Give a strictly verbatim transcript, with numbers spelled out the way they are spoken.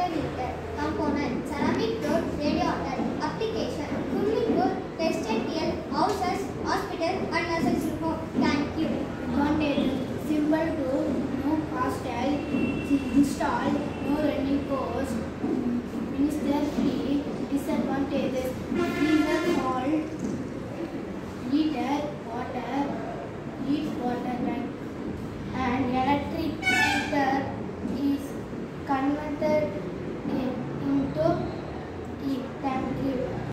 meter, component, ceramic floor, radiator, application, swimming pool, residential, houses, hospital and nursing home. Thank you. Advantages: simple to no cost, installed.